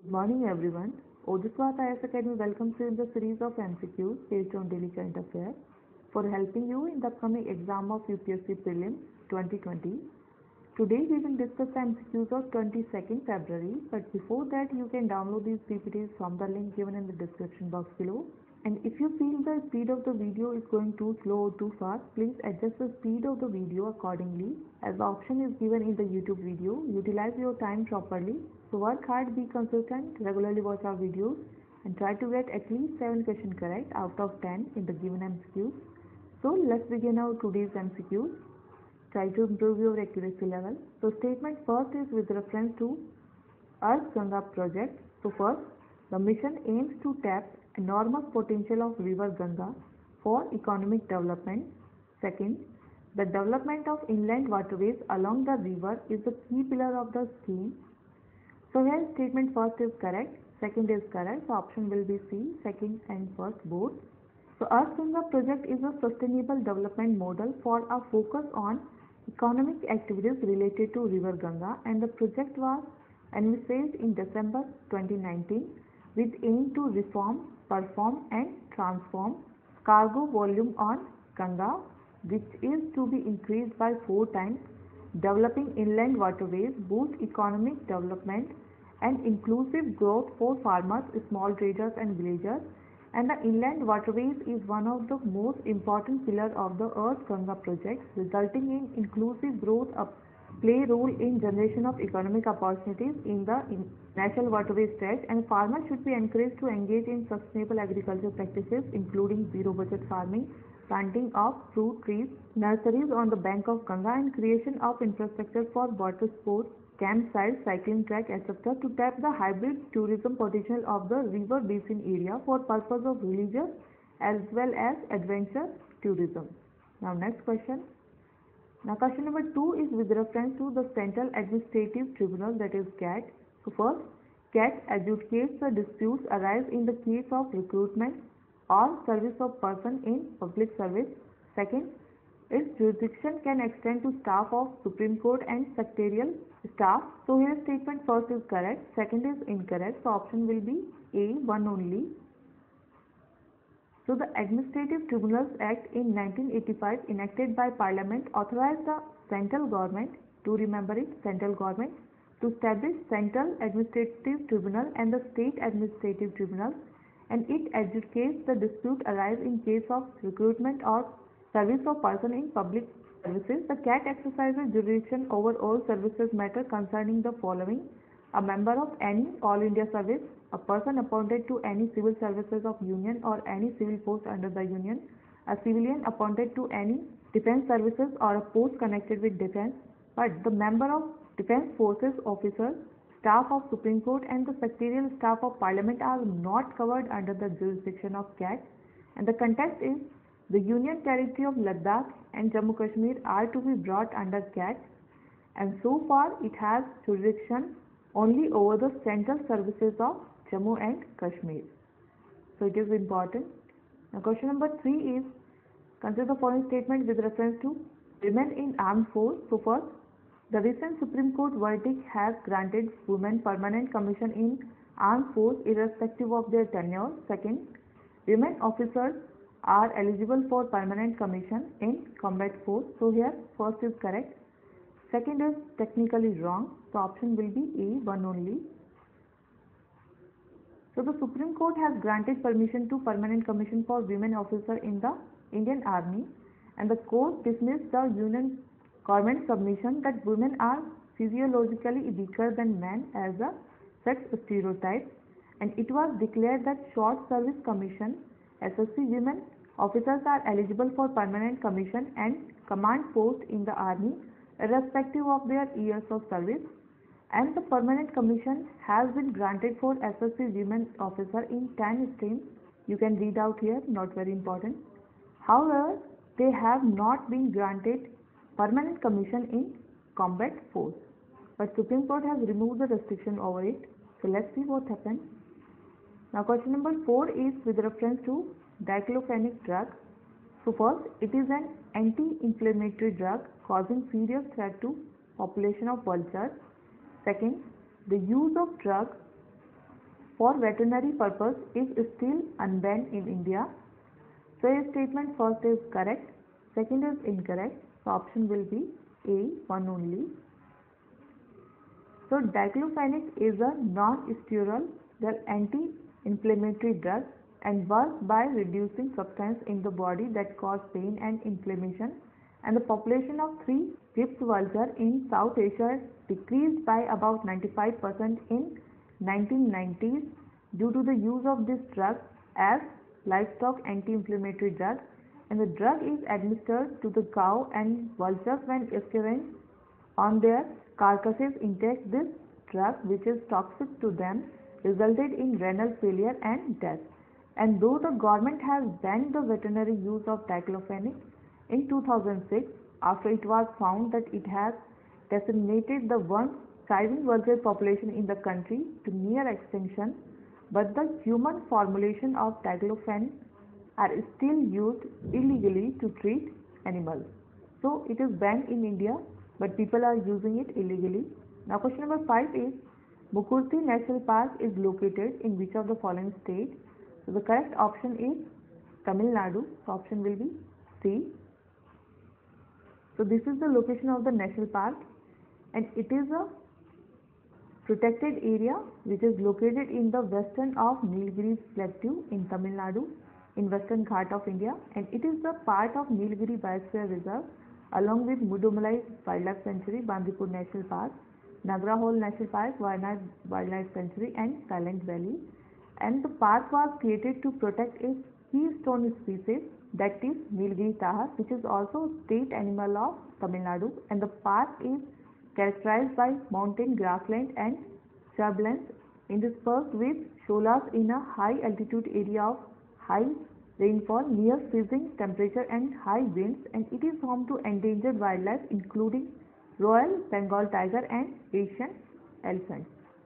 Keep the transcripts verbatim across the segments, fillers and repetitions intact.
Good morning everyone. Odiswat I A S Academy welcomes you in the series of M C Qs based on daily current affairs for helping you in the upcoming exam of U P S C Prelims twenty twenty. Today we will discuss the M C Qs of twenty-second February, but before that you can download these P P Ts from the link given in the description box below. And if you feel the speed of the video is going too slow or too fast, please adjust the speed of the video accordingly, as the option is given in the YouTube video. Utilize your time properly. So work hard, be consistent, regularly watch our videos and try to get at least seven questions correct out of ten in the given M C Qs. So let's begin our today's M C Qs. Try to improve your accuracy level. So statement first is with reference to Earth Ganga project. So first, the mission aims to tap enormous potential of river Ganga for economic development. Second, the development of inland waterways along the river is the key pillar of the scheme. So here statement first is correct, second is correct, so option will be C, second and first both. So Earth Ganga project is a sustainable development model for a focus on economic activities related to river Ganga, and the project was envisaged in December twenty nineteen with aim to reform, perform and transform cargo volume on Ganga, which is to be increased by four times, developing inland waterways, boost economic development and inclusive growth for farmers, small traders and villagers. And the inland waterways is one of the most important pillars of the Earth Ganga project, resulting in inclusive growth, a play role in generation of economic opportunities in the national waterway stretch, and farmers should be encouraged to engage in sustainable agricultural practices including zero budget farming, planting of fruit trees, nurseries on the bank of Ganga and creation of infrastructure for water sports, campsites, cycling track, et cetera to tap the hybrid tourism potential of the river basin area for purpose of religious as well as adventure tourism. Now next question. Now question number two is with reference to the Central Administrative Tribunal, that is C A T. So first, C A T adjudicates the disputes arise in the case of recruitment or service of person in public service. Second, its jurisdiction can extend to staff of Supreme Court and secretarial staff. So here statement first is correct, second is incorrect. So option will be A, one only. So the Administrative Tribunals Act in nineteen eighty-five, enacted by Parliament, authorized the central government, to remember it, central government, to establish Central Administrative Tribunal and the State Administrative Tribunals, and it adjudicates the dispute arise in case of recruitment or service of person in public services. The C A T exercises jurisdiction over all services matter concerning the following: a member of any All India service, a person appointed to any civil services of Union or any civil post under the Union, a civilian appointed to any defence services or a post connected with defence, but the member of defence forces officers, staff of Supreme Court and the secretarial staff of Parliament are not covered under the jurisdiction of C A T. And the context is the Union territory of Ladakh and Jammu Kashmir are to be brought under C A T, and so far it has jurisdiction only over the central services of Jammu and Kashmir. So it is important. Now question number three is, consider the following statement with reference to women in armed force. So first, the recent Supreme Court verdict has granted women permanent commission in armed force irrespective of their tenure. Second, women officers are eligible for permanent commission in combat force. So here first is correct, second is technically wrong. So option will be A, one only. So the Supreme Court has granted permission to permanent commission for women officers in the Indian Army, and the court dismissed the Union government submission that women are physiologically weaker than men as a sex stereotype, and it was declared that short service commission S S C women officers are eligible for permanent commission and command post in the army irrespective of their years of service, and the permanent commission has been granted for S S C women officer in ten streams. You can read out here, not very important. However, they have not been granted permanent commission in combat force, but Supreme Court has removed the restriction over it. So let's see what happens. Now question number four is with reference to diclofenac drug. So first, it is an anti-inflammatory drug causing serious threat to population of vultures. Second, the use of drug for veterinary purpose is still unbanned in India. So your statement first is correct, second is incorrect. So option will be A, one only. So diclofenac is a non-steroidal anti-inflammatory drug and works by reducing substance in the body that cause pain and inflammation, and the population of three-ribbed vulture in South Asia decreased by about ninety-five percent in nineteen nineties due to the use of this drug as livestock anti-inflammatory drug, and the drug is administered to the cow and vultures when excrement on their carcasses intake. This drug, which is toxic to them, resulted in renal failure and death. And though the government has banned the veterinary use of diclofenac in two thousand six, after it was found that it has decimated the once thriving vulture population in the country to near extinction, but the human formulation of diclofenac are still used illegally to treat animals. So it is banned in India, but people are using it illegally. Now question number five is, Mukurthi National Park is located in which of the following states? So the correct option is Tamil Nadu. So option will be C. So this is the location of the national park, and it is a protected area which is located in the western of Nilgiri Plateau in Tamil Nadu, in Western Ghat of India, and it is the part of Nilgiri Biosphere Reserve along with Mudumalai Wildlife Sanctuary, Bandipur National Park, Nagarhole National Park, Wayanad Wildlife Sanctuary, and Silent Valley. And the park was created to protect its keystone species, that is Nilgiri Tahr, which is also state animal of Tamil Nadu, and the park is characterized by mountain grassland and shrublands interspersed with sholas in a high altitude area of high rainfall, near freezing temperature and high winds, and it is home to endangered wildlife including Royal Bengal tiger and Asian elephant.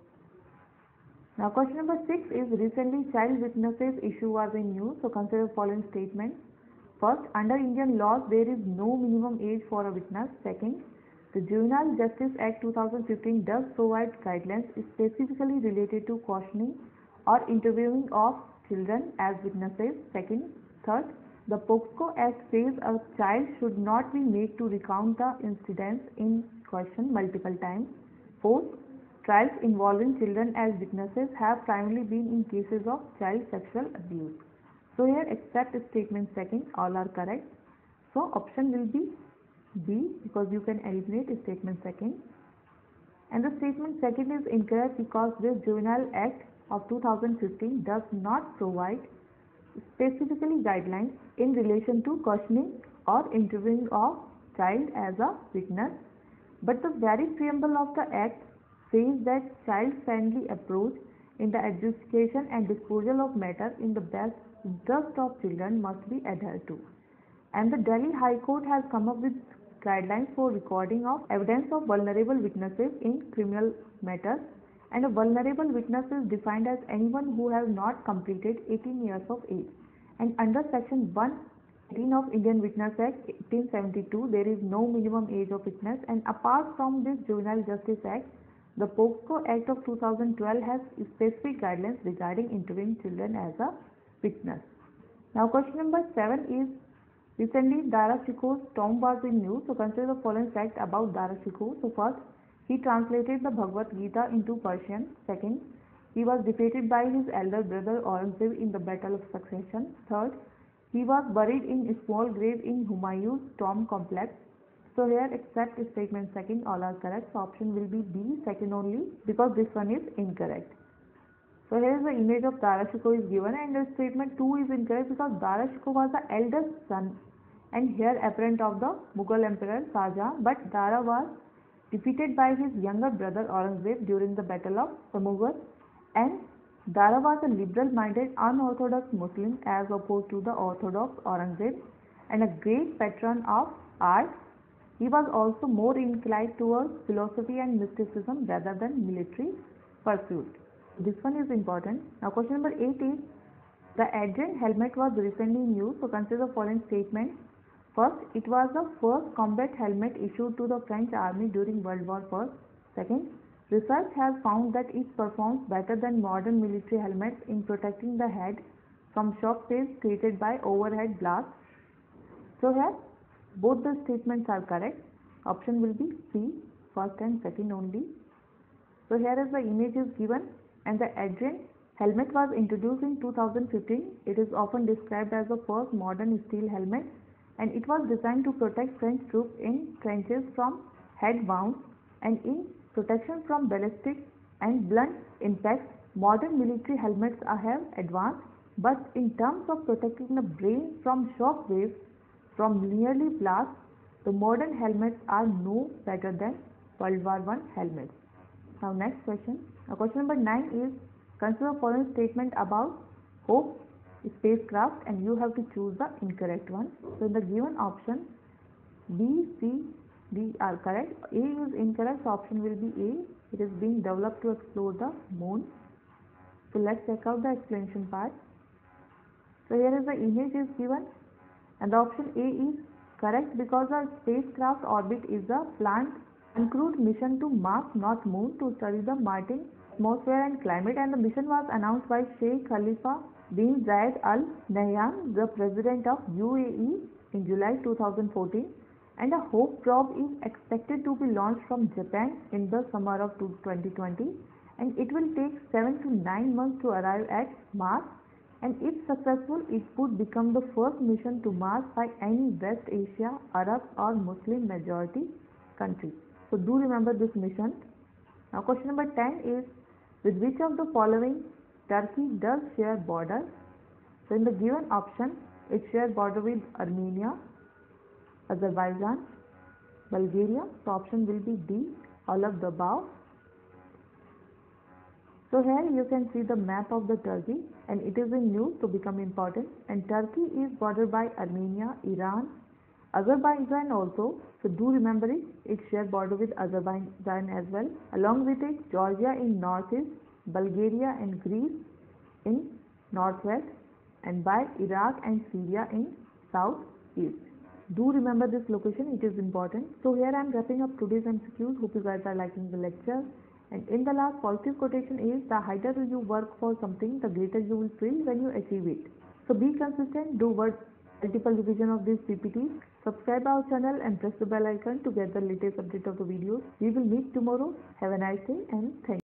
Now question number six is, recently child witnesses issue was in news. So consider the following statements. First, under Indian laws there is no minimum age for a witness. Second, the Juvenile Justice Act two thousand fifteen does provide guidelines specifically related to cautioning or interviewing of children as witnesses. Second, third, the POCSO Act says a child should not be made to recount the incidents in question multiple times. Fourth, trials involving children as witnesses have primarily been in cases of child sexual abuse. So here except statement second, all are correct. So option will be B, because you can eliminate statement second. And the statement second is incorrect because this Juvenile Act of two thousand fifteen does not provide specifically guidelines in relation to questioning or interviewing of child as a witness, but the very preamble of the Act says that child-friendly approach in the adjudication and disposal of matters in the best interest of children must be adhered to. And the Delhi High Court has come up with guidelines for recording of evidence of vulnerable witnesses in criminal matters, and a vulnerable witness is defined as anyone who has not completed eighteen years of age. And under section one eighteen of Indian Witness Act eighteen seventy-two, there is no minimum age of witness, and apart from this Juvenile Justice Act, the POCSO Act of two thousand twelve has specific guidelines regarding interviewing children as a witness. Now question number seven is, recently Dara Shikoh's tomb was in news. So consider the following facts about Dara Shikoh. So first, he translated the Bhagavad Gita into Persian. Second, he was defeated by his elder brother Aurangzeb in the Battle of Succession. Third, he was buried in a small grave in Humayun's tomb complex. So here except statement second, all are correct. So option will be B, second only, because this one is incorrect. So here is the image of Dara Shikoh is given, and the statement two is incorrect because Dara Shikoh was the eldest son and heir apparent of the Mughal Emperor Shah Jahan, but Dara was defeated by his younger brother Aurangzeb during the Battle of Samughat, and Dara was a liberal-minded, unorthodox Muslim as opposed to the orthodox Aurangzeb, and a great patron of art. He was also more inclined towards philosophy and mysticism rather than military pursuit. This one is important. Now question number eight is, the Adrian helmet was recently in use. So consider the following statement. First, it was the first combat helmet issued to the French army during World War One. Second, Research has found that it performs better than modern military helmets in protecting the head from shock waves created by overhead blasts. So here both the statements are correct. Option will be C, first and second only. So here is the image is given, and the Adrian helmet was introduced in two thousand fifteen. It is often described as the first modern steel helmet, and it was designed to protect French troops in trenches from head wounds and in protection from ballistic and blunt impacts. Modern military helmets have advanced, but in terms of protecting the brain from shock waves from nearly blasts, the modern helmets are no better than World War One helmets. Now next question. Now question number nine is, consider the following statement about Hope spacecraft, and you have to choose the incorrect one. So in the given option, B, C, D are correct. A is incorrect, so option will be A. It is being developed to explore the moon. So let's check out the explanation part. So here is the image is given, and the option A is correct because the spacecraft orbit is a planned uncrewed mission to Mars, not Moon, to study the Martian atmosphere and climate, and the mission was announced by Sheikh Khalifa bin Zayed Al Nahyan, the president of U A E, in July two thousand fourteen, and a Hope probe is expected to be launched from Japan in the summer of twenty twenty, and it will take seven to nine months to arrive at Mars, and if successful, it would become the first mission to Mars by any West Asia, Arab or Muslim majority country. So do remember this mission. Now question number ten is, with which of the following Turkey does share border? So in the given option, it shares border with Armenia, Azerbaijan, Bulgaria. So option will be D, all of the above. So here you can see the map of the Turkey, and it is in news to become important. And Turkey is bordered by Armenia, Iran, Azerbaijan also. So do remember it. It shares border with Azerbaijan as well. Along with it, Georgia in northeast, Bulgaria and Greece in northwest, and by Iraq and Syria in southeast. Do remember this location, it is important. So here I am wrapping up today's M C Qs. Hope you guys are liking the lecture. And in the last positive quotation is, the harder you work for something, the greater you will feel when you achieve it. So be consistent, do word multiple revision of these P P Ts. Subscribe our channel and press the bell icon to get the latest update of the videos. We will meet tomorrow. Have a nice day and thank you.